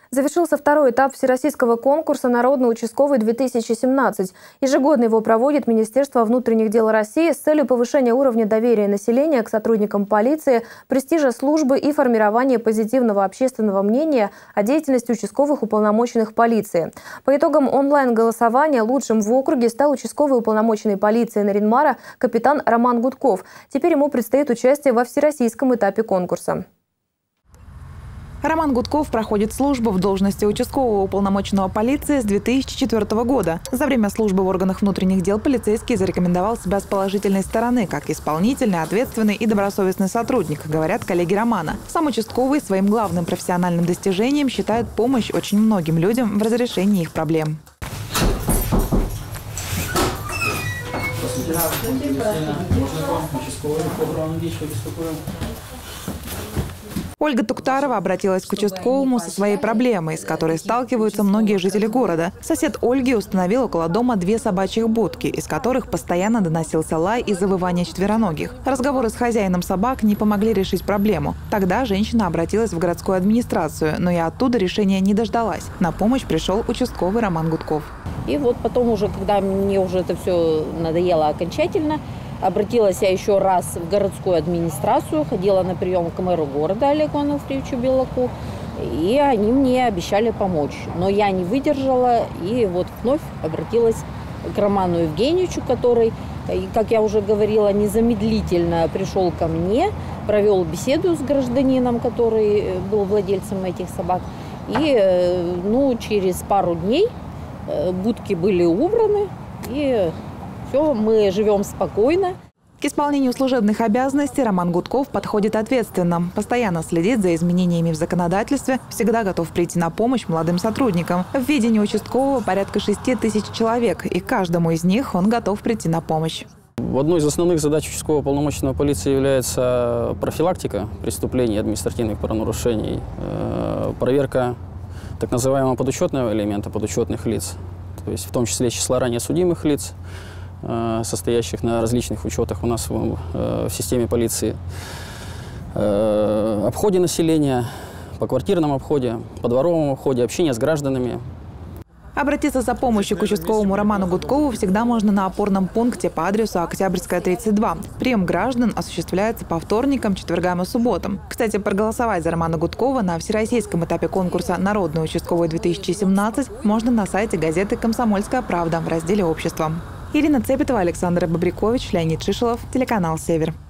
Завершился второй этап всероссийского конкурса «Народный участковый-2017». Ежегодно его проводит Министерство внутренних дел России с целью повышения уровня доверия населения к сотрудникам полиции, престижа службы и формирования позитивного общественного мнения о деятельности участковых уполномоченных полиции. По итогам онлайн-голосования лучшим в округе стал участковый уполномоченный полиции Нарьян-Мара капитан Роман Гудков. Теперь ему предстоит участие во всероссийском этапе конкурса. Роман Гудков проходит службу в должности участкового уполномоченного полиции с 2004 года. За время службы в органах внутренних дел полицейский зарекомендовал себя с положительной стороны, как исполнительный, ответственный и добросовестный сотрудник, говорят коллеги Романа. Сам участковый своим главным профессиональным достижением считает помощь очень многим людям в разрешении их проблем. Ольга Туктарова обратилась к участковому со своей проблемой, с которой сталкиваются многие жители города. Сосед Ольги установил около дома 2 собачьих будки, из которых постоянно доносился лай и завывание четвероногих. Разговоры с хозяином собак не помогли решить проблему. Тогда женщина обратилась в городскую администрацию, но и оттуда решения не дождалась. На помощь пришел участковый Роман Гудков. И вот потом уже, когда мне уже это все надоело окончательно, обратилась я еще раз в городскую администрацию, ходила на прием к мэру города Олегу Ануфриевичу Белаку, и они мне обещали помочь. Но я не выдержала и вот вновь обратилась к Роману Евгеньевичу, который, как я уже говорила, незамедлительно пришел ко мне, провел беседу с гражданином, который был владельцем этих собак. И через пару дней будки были убраны, и все, мы живем спокойно. К исполнению служебных обязанностей Роман Гудков подходит ответственно. Постоянно следит за изменениями в законодательстве, всегда готов прийти на помощь молодым сотрудникам. В ведении участкового порядка 6000 человек, и каждому из них он готов прийти на помощь. Одной из основных задач участкового уполномоченного полиции является профилактика преступлений и административных правонарушений, проверка так называемого подучетного элемента подучетных лиц, то есть в том числе числа ранее судимых лиц, состоящих на различных учетах у нас в системе полиции, обходе населения, по квартирном обходе, по дворовому обходе, общение с гражданами. Обратиться за помощью к участковому Роману Гудкову всегда можно на опорном пункте по адресу Октябрьская, 32. Прием граждан осуществляется по вторникам, четвергам и субботам. Кстати, проголосовать за Романа Гудкова на всероссийском этапе конкурса «Народный участковый-2017» можно на сайте газеты «Комсомольская правда» в разделе «Общество». Ирина Цепетова, Александр Бобрякович, Леонид Шишелов, телеканал «Север».